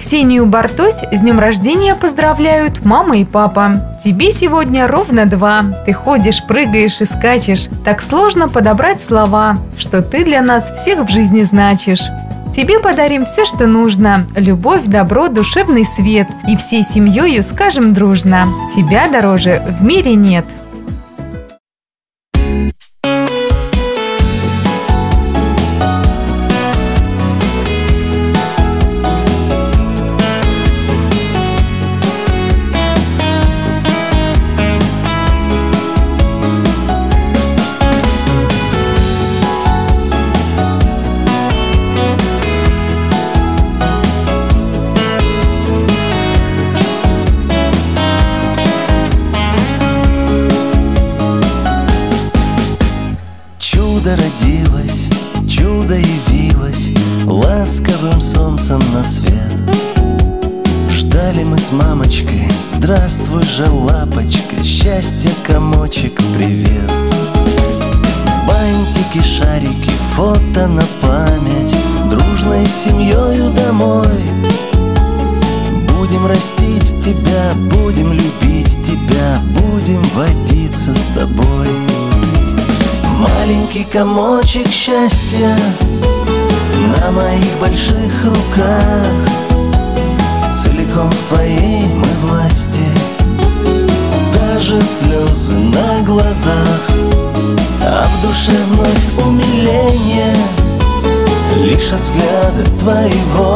Ксению Бартось с днем рождения поздравляют мама и папа. Тебе сегодня ровно 2. Ты ходишь, прыгаешь и скачешь. Так сложно подобрать слова, что ты для нас всех в жизни значишь. Тебе подарим все, что нужно. Любовь, добро, душевный свет. И всей семьей скажем дружно: тебя дороже в мире нет. Чудо родилось, чудо явилось ласковым солнцем на свет. Ждали мы с мамочкой: здравствуй же, лапочка, счастье, комочек, привет. Бантики, шарики, фото на память, дружной семьёю домой. Будем растить тебя, будем любить тебя, будем водиться с тобой. Маленький комочек счастья на моих больших руках, целиком в твоей мы власти. Даже слезы на глазах, а в душе вновь умиление лишь от взгляда твоего.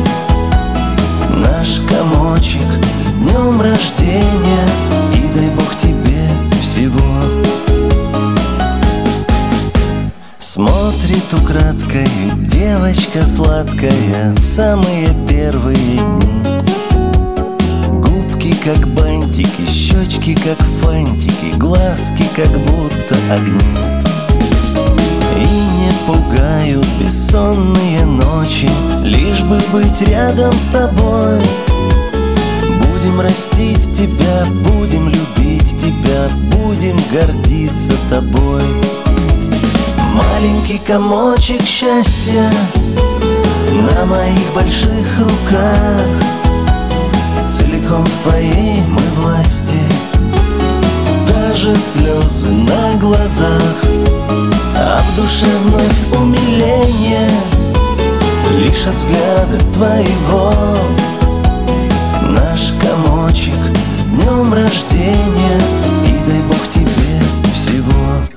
Наш комочек, с днем рождения, и дай Бог тебе всего. Смотрит украдкой девочка сладкая в самые первые дни. Губки как бантики, щечки как фантики, глазки как будто огни. И не пугают бессонные ночи, лишь бы быть рядом с тобой. Будем растить тебя, будем любить тебя, будем гордиться тобой. Маленький комочек счастья на моих больших руках, целиком в твоей мы власти. Даже слезы на глазах, а в душе вновь умиление лишь от взгляда твоего. Наш комочек, с днем рождения, и дай Бог тебе всего.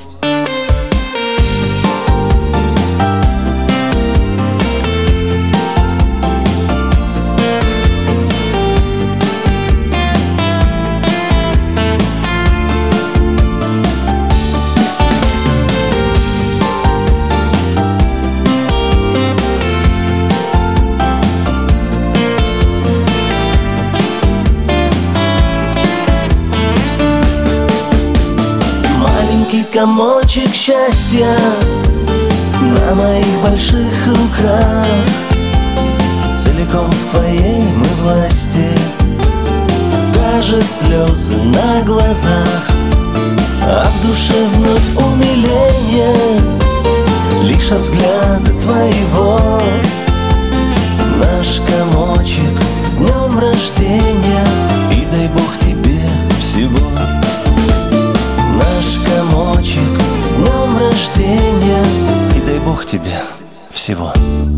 Комочек счастья на моих больших руках, целиком в твоей мы власти. Даже слезы на глазах, а в душе вновь умиление лишь от взгляда твоего. Наш комочек, с днем рождения, и дай Бог тебе всего. Наш комочек, с днем рождения, и дай Бог тебе всего.